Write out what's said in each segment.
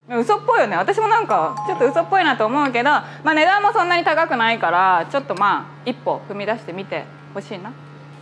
嘘っぽいよね。私もなんかちょっと嘘っぽいなと思うけど、まあ、値段もそんなに高くないからちょっとまあ一歩踏み出してみてほしいな。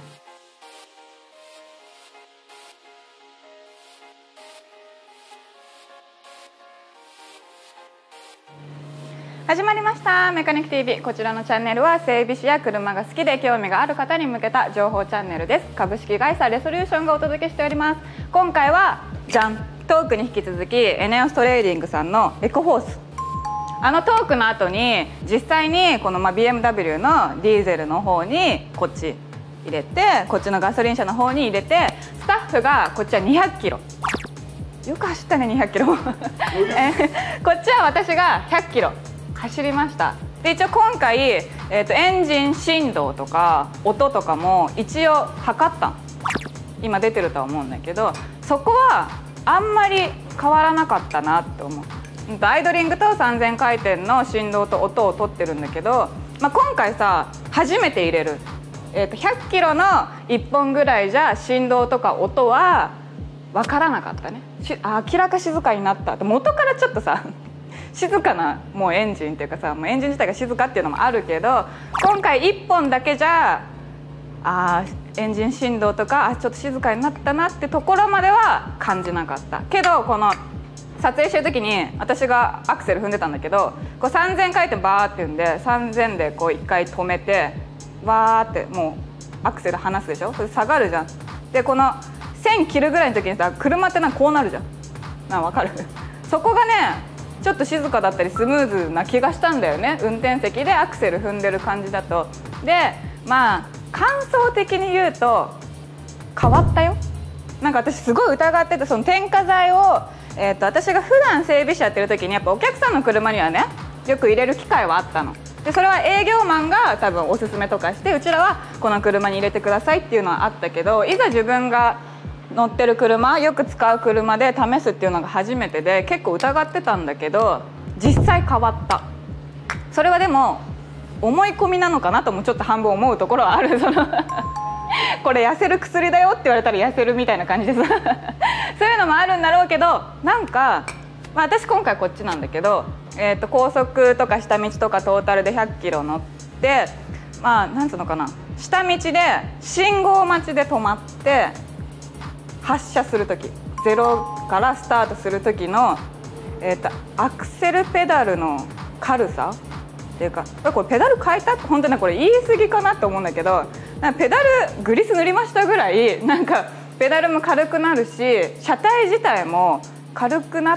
始まりましたメカニック TV。 こちらのチャンネルは整備士や車が好きで興味がある方に向けた情報チャンネルです。株式会社レソリューションがお届けしております。今回はじゃん、トークに引き続きエネオストレーディングさんのエコフォース、あのトークの後に実際にこのBMW のディーゼルの方にこっち入れて、こっちのガソリン車の方に入れて、スタッフがこっちは200キロ、よく走ったね200キロこっちは私が100キロ走りました。で一応今回、エンジン振動とか音とかも一応測ったの。今出てるとは思うんだけど、そこはあんまり変わらなかったなって思う。アイドリングと3000回転の振動と音を取ってるんだけど、まあ、今回さ初めて入れる、100キロの1本ぐらいじゃ振動とか音は分からなかったね。明らか静かになったって、元からちょっとさ静かなもうエンジンっていうかさ、もうエンジン自体が静かっていうのもあるけど、今回1本だけじゃエンジン振動とかちょっと静かになったなってところまでは感じなかったけど、この撮影してる時に私がアクセル踏んでたんだけど、こう3000回転バーって踏んで3000でこう1回止めてバーってもうアクセル離すでしょ。それ下がるじゃん。でこの1000切るぐらいの時にさ、車ってなんかこうなるじゃん。分かるそこがねちょっと静かだったりスムーズな気がしたんだよね、運転席でアクセル踏んでる感じだと。でまあ感想的に言うと変わったよ。なんか私すごい疑ってて、その添加剤を、私が普段整備士やってる時にやっぱお客さんの車にはねよく入れる機会はあったので、それは営業マンが多分おすすめとかして、うちらはこの車に入れてくださいっていうのはあったけど、いざ自分が乗ってる車、よく使う車で試すっていうのが初めてで結構疑ってたんだけど、実際変わった。それはでも思い込みなのかなともちょっと半分思うところはある。そのこれ痩せる薬だよって言われたら痩せるみたいな感じですそういうのもあるんだろうけど、なんか、まあ、私今回こっちなんだけど、高速とか下道とかトータルで100キロ乗って、まあなんつうのかな、下道で信号待ちで止まって発車する時、ゼロからスタートする時の、アクセルペダルの軽さっていうか、これペダル変えたって本当にこれ言い過ぎかなと思うんだけど、なんかペダルグリス塗りましたぐらいなんかペダルも軽くなるし、車体自体も軽くなって、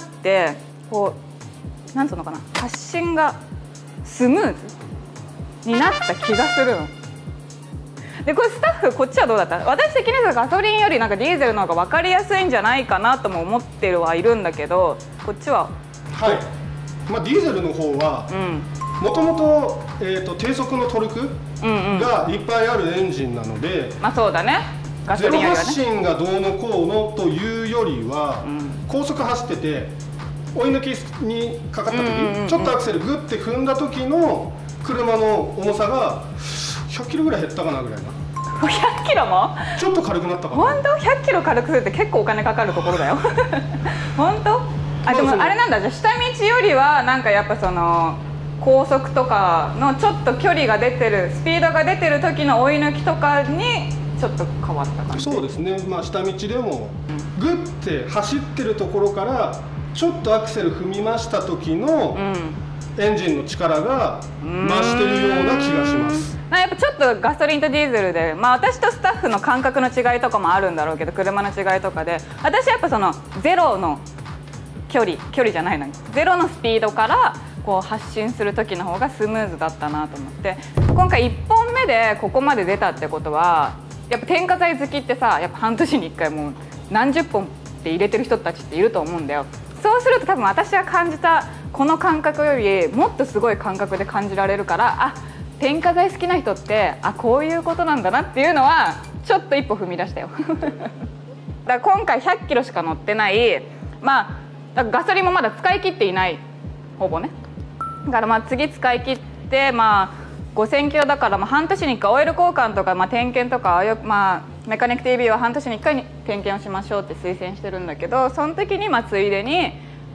こうなんつうのかな、発進がスムーズになった気がするの。でこれスタッフこっちはどうだった？私的にはガソリンよりなんかディーゼルの方が分かりやすいんじゃないかなとも思ってはいるんだけど、こっちははい、まあ、ディーゼルの方はもともと低速のトルクがいっぱいあるエンジンなので、 まあそうだね、ガソリンよりはね、 ゼロ発進がどうのこうのというよりは、高速走ってて追い抜きにかかった時、ちょっとアクセルグッて踏んだ時の車の重さが100キロぐらい減ったかなぐらいな。 100キロもちょっと軽くなったかな。 本当？100キロ軽くするって結構お金かかるところだよ本当？でもあれなんだ、じゃあ下道よりはなんかやっぱその高速とかのちょっと距離が出てる、スピードが出てる時の追い抜きとかにちょっと変わった感じ。 そうですね、まあ、下道でもグッて走ってるところからちょっとアクセル踏みました時のエンジンの力が増してるような気がします。 やっぱちょっとガソリンとディーゼルで、まあ、私とスタッフの感覚の違いとかもあるんだろうけど、車の違いとかで、私やっぱそのゼロの距離じゃないのにゼロのスピードからこう発進する時の方がスムーズだったなと思って、今回1本目でここまで出たってことは、やっぱ添加剤好きってさ、やっぱ半年に1回もう何十本って入れてる人たちっていると思うんだよ。そうすると多分私が感じたこの感覚よりもっとすごい感覚で感じられるから、添加剤好きな人ってこういうことなんだなっていうのはちょっと一歩踏み出したよだから今回100キロしか乗ってない、まあだからガソリンもまだ使い切っていない、ほぼね。だからまあ次使い切って、まあ5000キロだから、まあ半年に1回オイル交換とか、まあ、点検とかまあメカニック TV は半年に1回に点検をしましょうって推薦してるんだけど、その時にまあついでに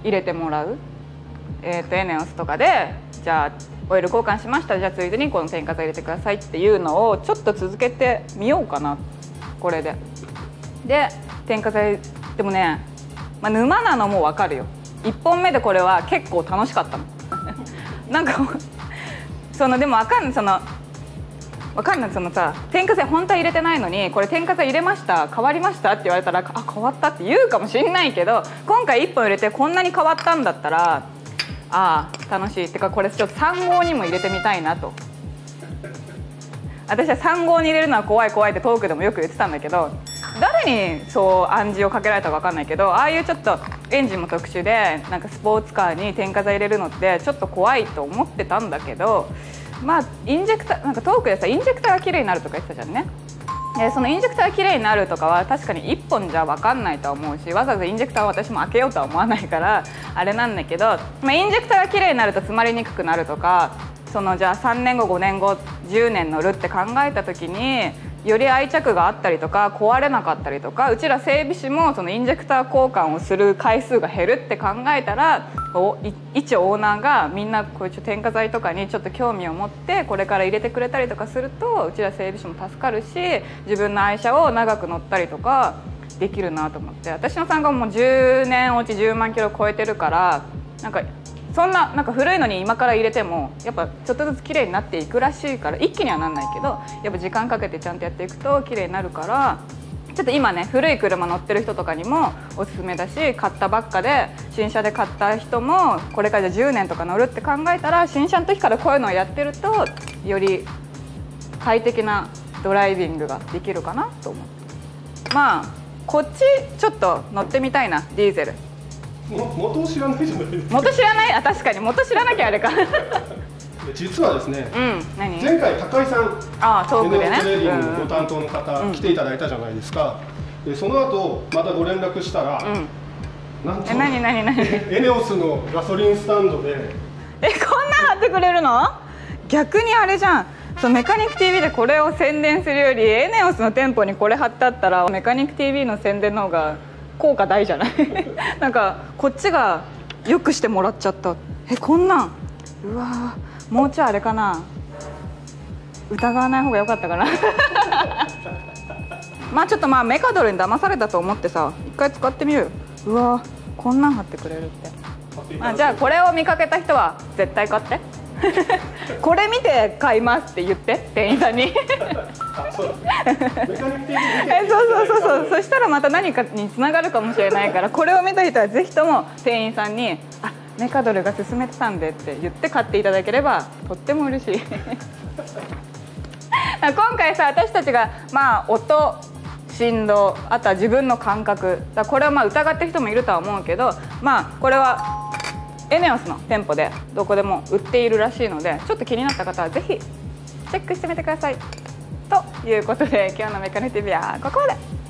入れてもらう、エネオスとかでじゃあオイル交換しました、じゃあついでにこの添加剤入れてくださいっていうのをちょっと続けてみようかな、これで。で添加剤でもね、沼なのも分かるよ。1本目でこれは結構楽しかったのなんかでも分かんないそのさ、添加剤本当は入れてないのにこれ添加剤入れました変わりましたって言われたら、あ変わったって言うかもしれないけど、今回1本入れてこんなに変わったんだったら楽しいってか、これちょっと3号にも入れてみたいなと。私は3号に入れるのは怖い怖いってトークでもよく言ってたんだけど、誰にそう暗示をかけられたか分かんないけど、ああいうちょっとエンジンも特殊でなんかスポーツカーに添加剤入れるのってちょっと怖いと思ってたんだけど、インジェクターなんかトークでさ、インジェクターが綺麗になるとか言ってたじゃんね。そのインジェクターが綺麗になるとかは確かに1本じゃ分かんないとは思うし、わざわざインジェクターを私も開けようとは思わないからあれなんだけど、インジェクターが綺麗になると詰まりにくくなるとか、じゃあ3年後5年後10年乗るって考えた時により愛着があったりとか壊れなかったりとか、うちら整備士もそのインジェクター交換をする回数が減るって考えたら、一オーナーがみんなこういう添加剤とかにちょっと興味を持ってこれから入れてくれたりとかすると、うちら整備士も助かるし、自分の愛車を長く乗ったりとかできるなと思って。私の参加ももう10年落ち10万キロ超えてるから、なんか古いのに今から入れてもやっぱちょっとずつ綺麗になっていくらしいから、一気にはなんないけどやっぱ時間かけてちゃんとやっていくと綺麗になるから、ちょっと今ね古い車乗ってる人とかにもおすすめだし、買ったばっかで新車で買った人もこれからじゃあ10年とか乗るって考えたら、新車の時からこういうのをやってるとより快適なドライビングができるかなと思って。こっちちょっと乗ってみたいな、ディーゼル。 元を知らないじゃないですか。 元知らない、確かに元知らなきゃあれか実はですね、 何前回高井さん、 トークでね、 トレーディングのご担当の方、来ていただいたじゃないですか。でその後またご連絡したら、なんと何エネオスのガソリンスタンドでこんなん貼ってくれるの？逆にあれじゃん、メカニック TV でこれを宣伝するよりエネオスの店舗にこれ貼ってあったらメカニック TV の宣伝の方が効果大じゃないなんかこっちがよくしてもらっちゃった。こんなん、うわもうちょいあれかな、疑わない方が良かったかなちょっとメカドルに騙されたと思ってさ、一回使ってみようよ。うわこんなん貼ってくれるって。じゃあこれを見かけた人は絶対買ってこれ見て買いますって言って店員さんにそうそしたらまた何かにつながるかもしれないから、これを見た人はぜひとも店員さんにメカドルが勧めてたんでって言って買っていただければとっても嬉しい今回さ、私たちが音、振動、あとは自分の感覚だ、これは疑ってる人もいるとは思うけど、これはエネオスの店舗でどこでも売っているらしいので、ちょっと気になった方はぜひチェックしてみてください。ということで今日のメカニック TV はここまで。